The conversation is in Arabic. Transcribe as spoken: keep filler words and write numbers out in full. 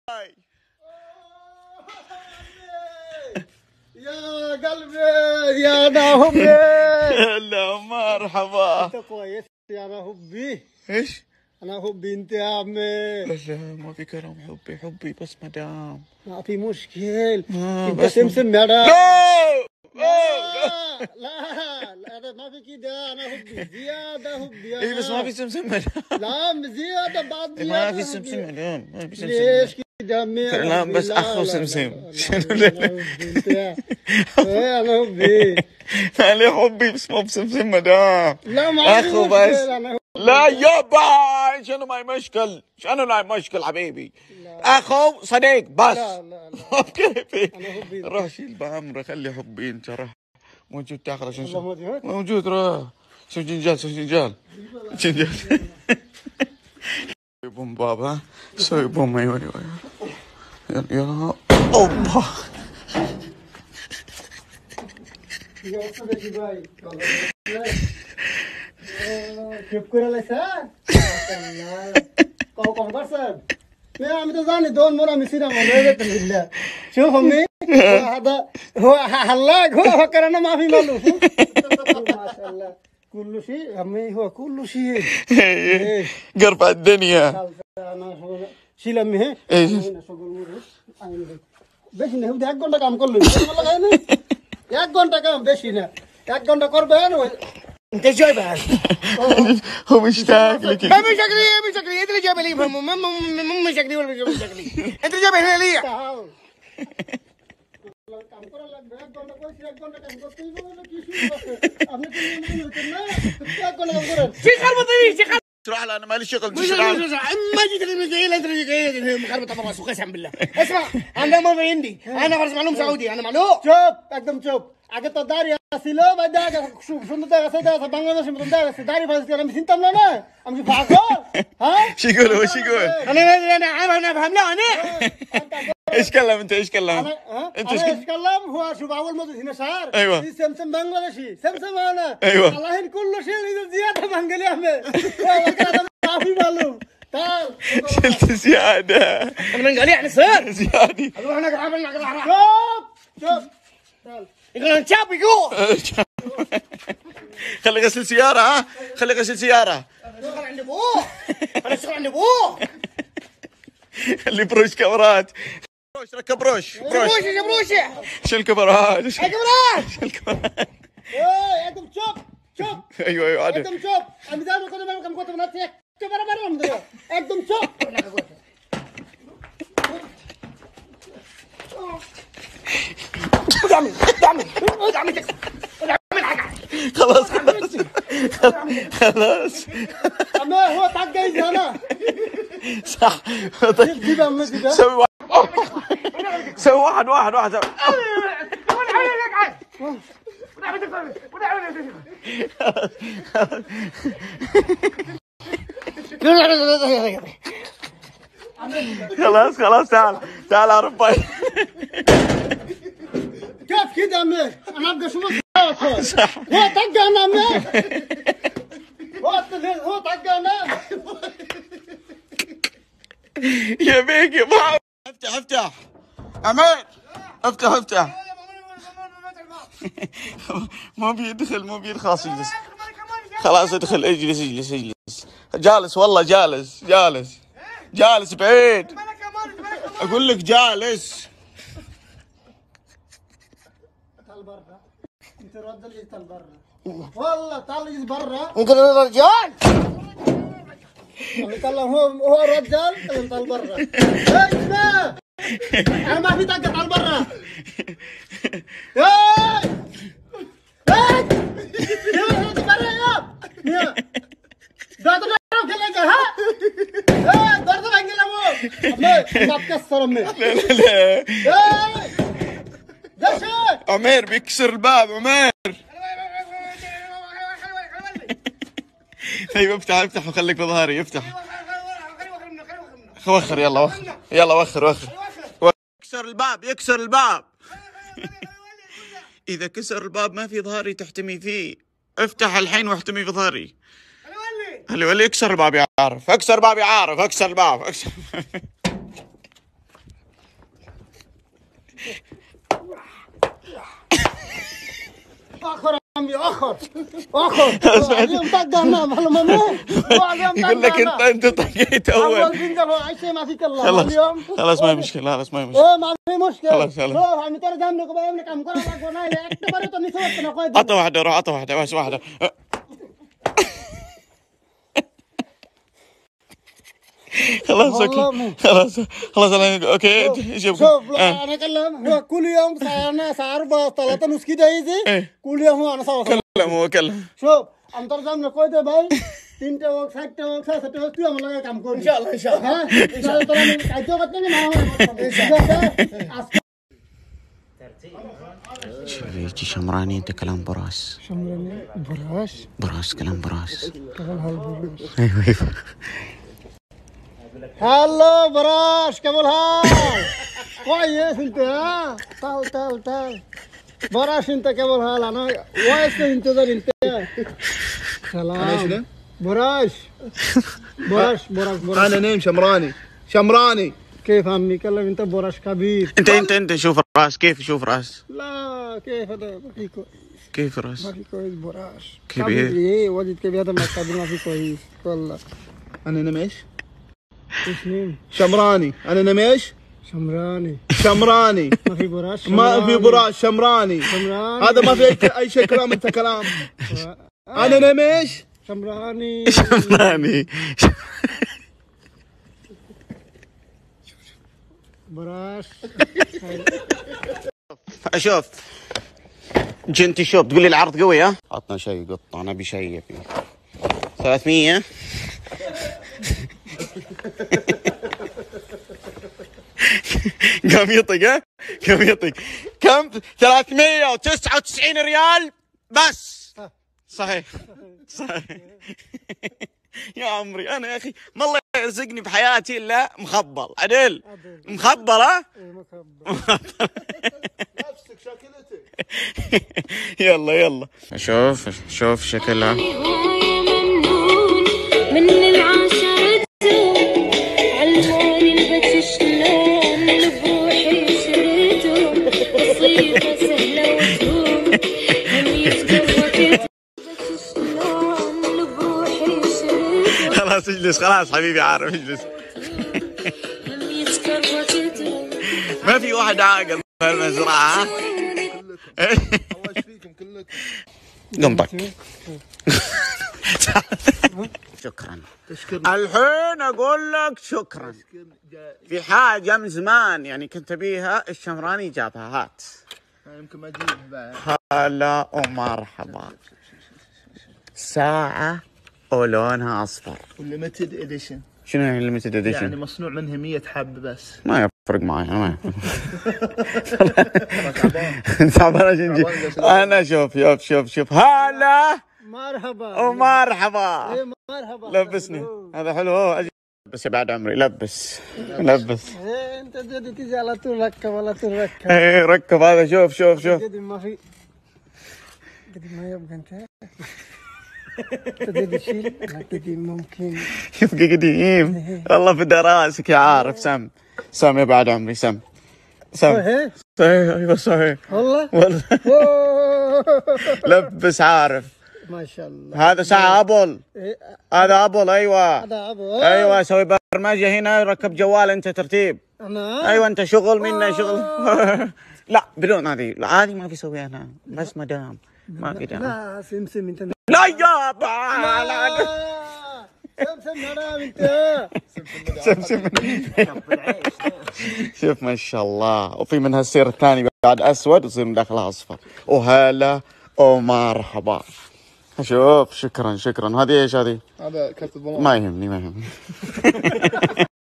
يا قلبي يا نهبي. هلا مرحبا. انت كويس يا نهبي؟ ايش؟ انا هبي انت يا عمي. لا ما في كلام حبي حبي بس مدام. ما في مشكل. آه انت سمسم يا لا لا لا لا ما في كده. انا هبي زياده هبي. اي بس ما في سمسم مدام. لا زياده بعد زياده. ما في سمسم مدام ما في سمسم. ليش كده عمي؟ لا بس اخو سمسم. شنو لا ايه انا هبي. عليه حبي بس مو بسمسم مدام. لا ما اخو بس. لا يابا شنو ما مشكل شنو لا مشكل حبيبي. اخو صديق بس. لا لا لا كيفي روح شيل بامره خلي حبي انت راح موجود تاخذ شنو موجود روح شوف جنجال شوف جنجال جنجال. سوي بوم بابا سوي بوم ايوه ايوه يلا يلا اوبا. চুপ করে লাইছা কও কম করছেন মে আমি তো জানি দোন মোর আমি সিরা মনে যেতে বিল্লা شوف امي هذا هو هلاك هو فكرنا ما في مالو. ما شاء الله كل شيء امي هو كل شيء قرب الدنيا. انا شيل امي هي বেশি না এক ঘন্টা কাম করলো এক ঘন্টা কাম বেশি না এক ঘন্টা করবেন انت جايبه هو مشتاق لك. ما مش شكلي مش شكلي انت اللي جايبه لي مو مش شكلي ولا مش شكلي انت اللي جايبه هنا لي. কাম করা লাগবে এক ঘন্টা কইছি এক ঘন্টা কাম করতেই বলে কি শুরু করতে আপনি কি মনে হচ্ছেন না এক ঘন্টা কাম করেন কি করব তুমি কি تروح له انا مالي شغل مش ما جيت لي جاي انت اللي جاي مخربط ابو راسه قسم بالله. اسمع انا ما عندي انا فرس معلوم سعودي انا معلوم. شوف একদম চুপ আগে তো দাঁড়িয়ে ছিল ভাই দেখা সুন্দর দেখা আছে দেখা বাংলাদেশের মতন দেখা আছে দাঁড়িয়ে ফাঁস আমি চিনতাম না না আমি ভাগো হ্যাঁ شو يقول هو شو يقول؟ انا انا انا فهمنا انا ايش كلم انت ايش كلم؟ انت ايش كلم هو شوف اول ما هنا شهر ايوه سمسم بنغلاديشي سمسم انا ايوه الله كل شيء زياده بنغلي احمد ما في معلوم. تعال شلت زياده انا بنغلي يعني صار زياده. روح هناك عملنا شوف شوف تعال يقول نشاب يقول خلي غسل سياره ها خلي غسل سياره. شغل عند ابوه انا شغل عند ابوه. خلي بروش كاميرات بروش ركب بروش بروش يا بروشه شيل كاميرات يا كاميرات شيل كاميرات. ايه انتم شوف شوف ايوه ايوه عادي انتم شوف انا دائما كنت بقول لكم كنت بنطيك شوف انا برا من دول انتم شوف دعمي دعمي دعمي خلاص خلاص خلاص. اما هو طق انا صح جيب امي كده سوي واحد سوي واحد واحد واحد خلاص خلاص تعال تعال يا ربي. كيف كده امي انا ابقى شو صح هو طق انا امي هو هو طق انا يا بيكي افتح افتح عماد افتح افتح. مو بيدخل مو بيرخص يجلس خلاص ادخل اجلس اجلس اجلس جالس والله جالس جالس جالس بعيد اقول لك جالس. تعال برا انت رجل تعال برا والله تعال برا انت رجال قال هو هو رجال تعال برا اسمع انا ما في طاقه تعال برا. هاي هاي يا برا يا ده ده كده ها ها ده ده بنجلمو ما تكسر امي. لا لا لا ده شيء عمير بيكسر الباب عمير. طيب افتح افتح وخليك بظهري افتح. وخر يلا وخر يلا وخر وخر يكسر الباب يكسر الباب. إذا كسر الباب ما في ظهري تحتمي فيه. افتح الحين واحتمي في ظهري. هل ولي اكسر الباب يا عارف اكسر الباب يا عارف اكسر الباب اكسر عمي اخر اخر اليوم طقنا معلومه مين يقول لك انت انت طقيت اول اول فنجر اي شيء ما فيك الله خلاص اليوم خلاص ما هي مشكله خلاص ما هي مشكله ايه ما في مشكله خلاص خلاص شوف عم ترى جنبك وبينك عم كل لك والله اكتبرت اني سويت انا قايد عطى واحده روح عطى واحده بس واحده خلاص اوكي خلاص خلاص انا اوكي جيب شوف انا اتكلم هو كل يوم ساعه ساعه أربعة ثلاثة نص كده يجي كل يوم هو انا صور كلم هو كلم شوف عم ترى جنبك قايد باي তিনটা ওয়াক চারটা ওয়াক ছয়টা ওয়াক তুই আমার লাগে কাম করবি ইনশাআল্লাহ ইনশাআল্লাহ হ্যাঁ ইনশাআল্লাহ তোরা আমি কাজ করতে না شوف يجي شمراني انت كلام براس شمراني براس براس كلام براس كلام هالبراس ايوه ايوه هالو براس كيف الحال كويس انت ها تعال تعال تعال براس انت كيف الحال انا واقف انتظر انت سلام براش براش براش براش انا نيم شمراني شمراني كيف عمي كلم انت براش كبير انت انت انت شوف الراس كيف شوف راس لا كيف هذا ما في كويس كيف راس ما في كويس براش كبير ايه وجد كبير هذا ما كبير ما في كويس والله انا نميش ايش نيم شمراني انا نميش شمراني شمراني ما في براش ما في براش شمراني شمراني هذا ما في اي شيء كلام انت كلام انا نميش شمراني شمراني براش اشوف جنتي شوب تقول لي العرض قوي ها عطنا شيء قطع انا بشيء فيه ثلاثمية قام يطق ها قام يطق كم ثلاثمية وتسعة وتسعين ريال بس صحيح صحيح يا عمري انا يا اخي ما الله يرزقني بحياتي الا مخبل عدل مخبل ها نفسك شكلتك يلا يلا شوف شوف شكلها من العشرة علموني البت شلون بروحي شريته بسيطة سهلة وتهون هم يتقوى خلاص اجلس خلاص حبيبي عارف اجلس ما في واحد عاقل بهالمزرعة الله يشفيكم كلكم قمطك شكرا الحين اقول لك شكرا في حاجة من زمان يعني كنت ابيها الشمراني جابها هات يمكن ما اجيب بعد هلا ومرحبا ساعة ولونها اصفر والليمتد اديشن شنو يعني الليمتد اديشن؟ يعني مصنوع منها مية حب بس ما يفرق معي انا ما تعبان جنجي انا شوف شوف شوف شوف هلا مرحبا ومرحبا ايه مرحبا لبسني هذا حلو هو بس يا بعد عمري لبس لبس ايه انت جدي تيجي على طول ركب على طول ركب ايه ركب هذا شوف شوف شوف جدي ما في جدي ما يبقى انت جدي شيل جدي ممكن يبقى قديم والله في راسك يا عارف سم سم يا بعد عمري سم سم صحيح صحيح ايوه صحيح والله والله لبس عارف ما شاء الله هذا ساعة ابل إيه، هذا ابل ايوه هذا ابو ايوه اسوي برمجة هنا ركب جوال انت ترتيب انا ايوه انت شغل منا شغل لا بدون هذه لا هذه ما في سويها انا بس مدام ما في دام لا سمسم انت لا يابا لا لا سمسم حرام انت سمسم شوف ما شاء الله وفي منها السير الثاني بعد اسود ويصير من داخلها اصفر وهلا ومرحبا شوف شكرا شكرا هذه ايش هذه؟ هذا كرت الضمان ما يهمني ما يهمني